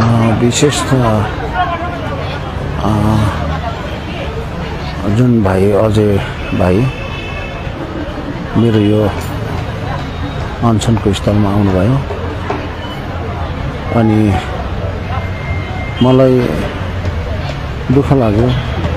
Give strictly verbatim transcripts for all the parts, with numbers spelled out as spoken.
विशेष त जुन भाइ अजय भाइ मेरो यो अनसनको स्थलमा आउनुभयो अनि मलाई दुःख लाग्यो।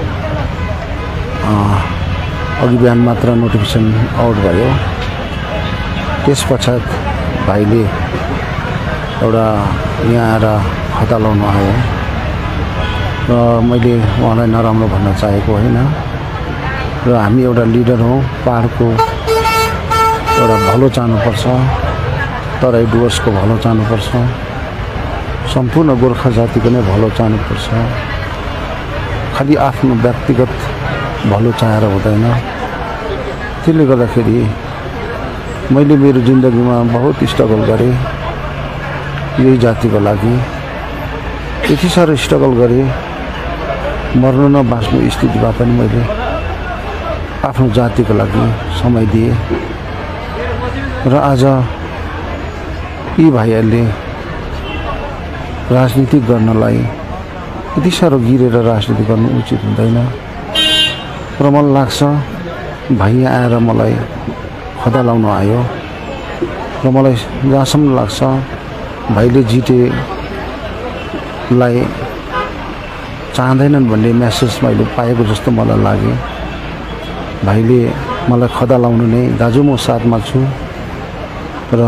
अघि बिहान मात्र नोटिफिकेसन आउट भयो, त्यस पश्चात भाइले एउटा यहाँ आएर खाता लाउनु आयो र मैले उहाँलाई नराम्रो भन्न चाहेको होइन र हामी एउटा लिडर हौँ, पहाडको एउटा भलो चाहनुपर्छ, तराई डुवर्सको भलो चाहनुपर्छ, सम्पूर्ण गोर्खा जातिको नै भलो चाहनुपर्छ। खालि आफ्नो व्यक्तिगत भलो चाहेर हुँदैन। त्यसले गर्दाखेरि मैले मेरो जिन्दगीमा बहुत स्ट्रगल गरेँ यही जातिको लागि। यति साह्रो स्ट्रगल गरेँ, मर्नु न बाँच्नु स्थितिमा पनि मैले आफ्नो जातिको लागि समय दिएँ र आज यी भाइहरूले राजनीति गर्नलाई यति साह्रो गिरेर राजनीति गर्नु उचित हुँदैन र मलाई लाग्छ भाइ आएर मलाई खदा लाउन आयो र मलाई जहाँसम्म लाग्छ भाइले जिटेलाई चाहँदैनन् भन्ने मेसेज मैले पाएको जस्तो मलाई लाग्यो। भाइले मलाई खदा लाउनु नै दाजु म साथमा छु र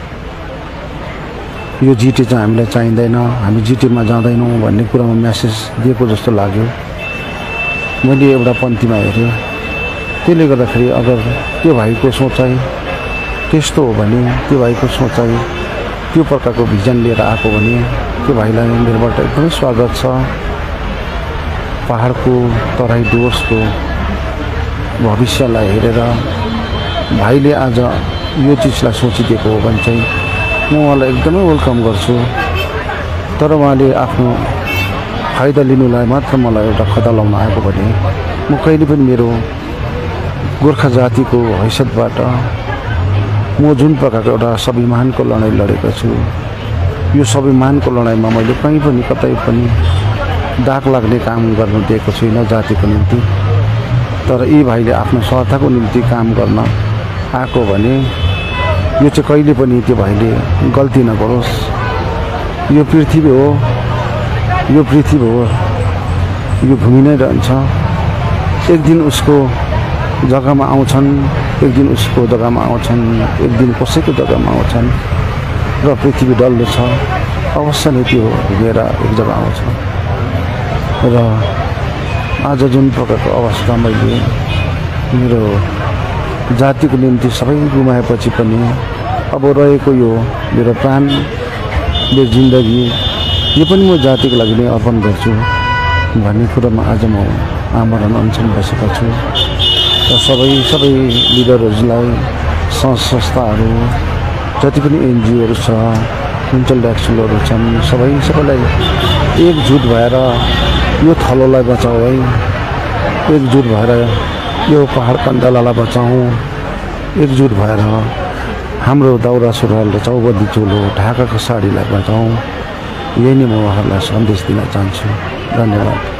यो जिटे चाहिँ हामीलाई चाहिँदैन, हामी जिटेमा जाँदैनौँ भन्ने कुरामा मेसेज दिएको जस्तो लाग्यो। मैले एउटा पन्थीमा हेरेँ। त्यसले गर्दाखेरि अगर त्यो भाइको सोचाइ त्यस्तो हो भने, त्यो भाइको सोचाइ त्यो प्रकारको भिजन लिएर आएको भने त्यो भाइलाई मेरोबाट एकदमै स्वागत छ। पहाडको तराई डुवर्सको भविष्यलाई हेरेर भाइले आज यो चिजलाई सोचिदिएको हो भने चाहिँ म उहाँलाई एकदमै वेलकम गर्छु। तर उहाँले आफ्नो फाइदा लिनुलाई मात्र मलाई एउटा खदा लाउन आएको भने म कहिले पनि मेरो गोर्खा जातिको हैसियतबाट म जुन प्रकारको एउटा स्वाभिमानको लडाइँ लडेको छु, यो स्वाभिमानको लडाइँमा मैले कहीँ पनि कतै पनि दाग लाग्ने काम गर्नु दिएको छुइनँ जातिको निम्ति। तर यी भाइले आफ्नो स्वार्थको निम्ति काम गर्न आएको भने यो चाहिँ कहिले पनि त्यो भाइले गल्ती नगरोस्। यो पृथ्वी हो, यो पृथ्वी हो, यो भूमि नै रहन्छ। एक दिन उसको जग्गामा आउँछन्, एक दिन उसको जग्गामा आउँछन्, एक दिन कसैको जग्गामा आउँछन् र पृथ्वी डल्लो छ, अवश्य नै त्यो घुमेर एक जग्गा आउँछ। र आज जुन प्रकारको अवस्था मैले मेरो जातिको निम्ति सबै गुमाएपछि पनि अब रहेको यो मेरो प्राण, मेरो जिन्दगी यो पनि म जातिको लागि नै अर्पण गर्छु भन्ने कुरामा आज म आमरण अनसन बसेको छु। र सबै सबै लिडरहरूलाई, संघ संस्थाहरू, जति पनि एनजिओहरू छ, इन्टल एक्सनहरू छन्, सबै सबैलाई एकजुट भएर यो थलोलाई बचाऊ है, एकजुट भएर यो पहाड कन्दलालाई बचाऊ, एकजुट भएर हाम्रो दाउरा सुरुवाल र चौबन्दी चोलो ढाकाको साडीलाई बचाऊ। यही नै म उहाँहरूलाई सन्देश दिन चाहन्छु। धन्यवाद।